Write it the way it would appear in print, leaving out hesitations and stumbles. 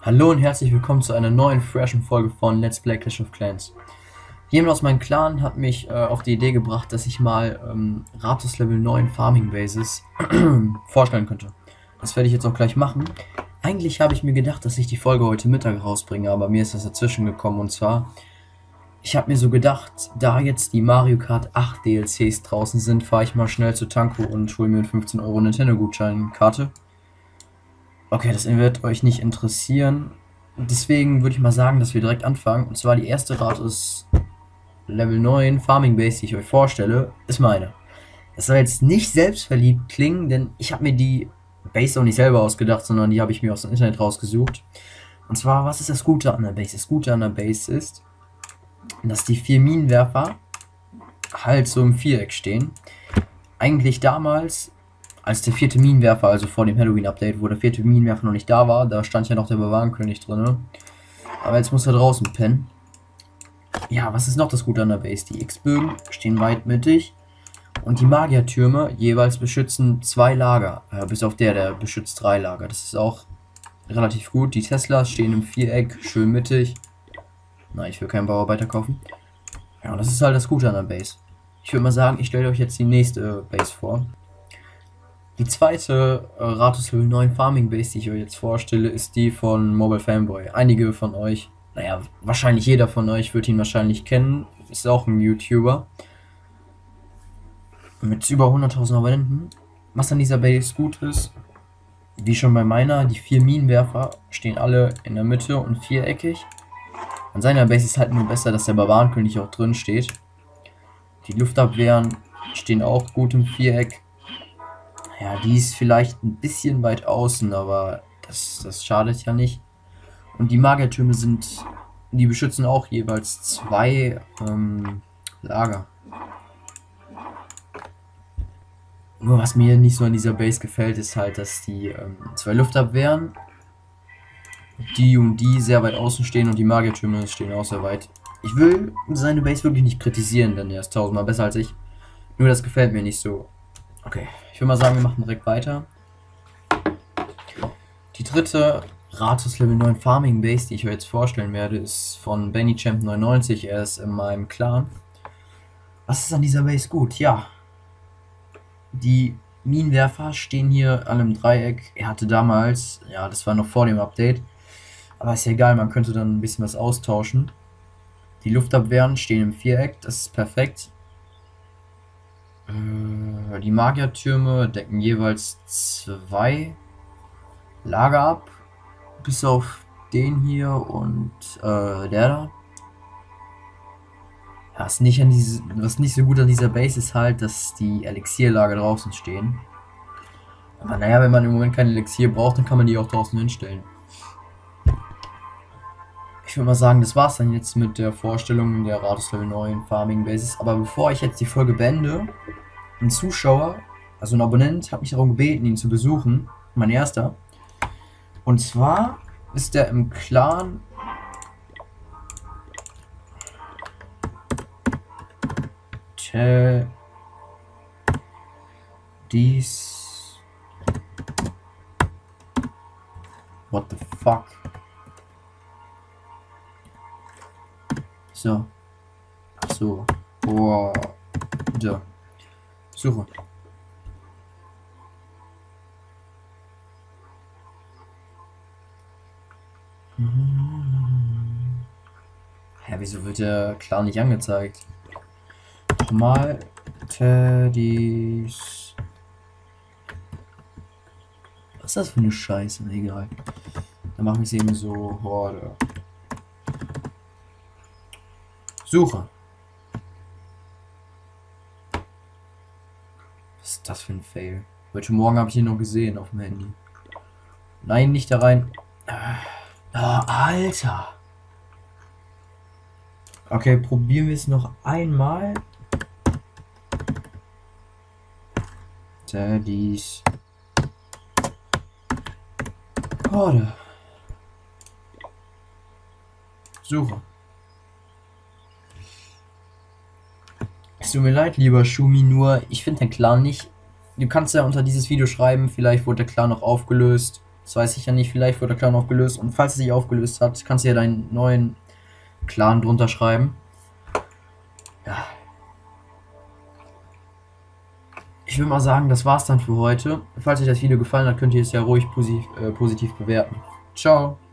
Hallo und herzlich willkommen zu einer neuen freshen Folge von Let's Play Clash of Clans. Jemand aus meinem Clan hat mich auf die Idee gebracht, dass ich mal Ratos Level 9 Farming Bases vorstellen könnte. Das werde ich jetzt auch gleich machen. Eigentlich habe ich mir gedacht, dass ich die Folge heute Mittag rausbringe, aber mir ist das dazwischen gekommen. Und zwar, ich habe mir so gedacht, da jetzt die Mario Kart 8 DLCs draußen sind, fahre ich mal schnell zu Tanko und hole mir einen 15 Euro Nintendo-Gutscheinkarte. Okay, das wird euch nicht interessieren. Deswegen würde ich mal sagen, dass wir direkt anfangen. Und zwar die erste Ratos Level 9 Farming Base, die ich euch vorstelle, ist meine. Das soll jetzt nicht selbstverliebt klingen, denn ich habe mir die Base auch nicht selber ausgedacht, sondern die habe ich mir aus dem Internet rausgesucht. Und zwar, was ist das Gute an der Base? Das Gute an der Base ist, dass die 4 Minenwerfer halt so im Viereck stehen. Eigentlich damals, als der 4. Minenwerfer, also vor dem Halloween-Update, wo der 4. Minenwerfer noch nicht da war, da stand ja noch der Barbarenkönig drin. Aber jetzt muss er draußen pennen. Ja, was ist noch das Gute an der Base? Die X-Bögen stehen weit mittig und die Magiertürme jeweils beschützen 2 Lager. Bis auf der beschützt 3 Lager. Das ist auch relativ gut. Die Teslas stehen im Viereck, schön mittig. Na, ich will keinen Bauarbeiter kaufen. Ja, und das ist halt das Gute an der Base. Ich würde mal sagen, ich stelle euch jetzt die nächste Base vor. Die zweite Ratos Level 9 Farming Base, die ich euch jetzt vorstelle, ist die von Mobile Fanboy. Einige von euch, naja, wahrscheinlich jeder von euch wird ihn wahrscheinlich kennen. Ist auch ein YouTuber. Mit über 100.000 Abonnenten. Was an dieser Base gut ist, wie schon bei meiner, die 4 Minenwerfer stehen alle in der Mitte und viereckig. An seiner Base ist halt nur besser, dass der Barbarenkönig auch drin steht. Die Luftabwehren stehen auch gut im Viereck. Ja, die ist vielleicht ein bisschen weit außen, aber das schadet ja nicht. Und die Magiertürme die beschützen auch jeweils 2 Lager. Nur was mir nicht so an dieser Base gefällt, ist halt, dass die 2 Luftabwehren, die und die sehr weit außen stehen und die Magiertürme stehen auch sehr weit. Ich will seine Base wirklich nicht kritisieren, denn er ist 1000-mal besser als ich. Nur das gefällt mir nicht so. Okay, ich würde mal sagen, wir machen direkt weiter. Die dritte Ratos Level 9 Farming Base, die ich euch jetzt vorstellen werde, ist von BennyChamp99. Er ist in meinem Clan. Was ist an dieser Base gut? Ja, die Minenwerfer stehen hier alle im Dreieck. Er hatte damals, ja, das war noch vor dem Update, aber ist ja egal, man könnte dann ein bisschen was austauschen. Die Luftabwehren stehen im Viereck, das ist perfekt. Die Magiertürme decken jeweils 2 Lager ab, bis auf den hier und der da. Ja, was nicht so gut an dieser Base ist halt, dass die Elixierlager draußen stehen. Aber naja, wenn man im Moment kein Elixier braucht, dann kann man die auch draußen hinstellen. Ich würde mal sagen, das war's dann jetzt mit der Vorstellung der Ratos Level 9 Farming Bases. Aber bevor ich jetzt die Folge beende, ein Zuschauer, also ein Abonnent, hat mich darum gebeten, ihn zu besuchen. Mein erster. Und zwar ist er im Clan What the fuck? So. So. Boah. So. Suche. Ja, wieso wird der klar nicht angezeigt? Mal Teddys. Was ist das für eine Scheiße? Egal. Dann machen wir es eben so. Horde. Suche. Was ist das für ein Fail? Heute Morgen habe ich ihn noch gesehen auf dem Handy. Nein, nicht da rein. Alter. Okay, probieren wir es noch einmal. Teddys. Horde. Suche. Es tut mir leid, lieber Schumi, nur ich finde den Clan nicht. Du kannst ja unter dieses Video schreiben, vielleicht wurde der Clan noch aufgelöst. Das weiß ich ja nicht, vielleicht wird der Clan aufgelöst. Und falls er sich aufgelöst hat, kannst du ja deinen neuen Clan drunter schreiben. Ja. Ich würde mal sagen, das war's dann für heute. Falls euch das Video gefallen hat, könnt ihr es ja ruhig positiv bewerten. Ciao.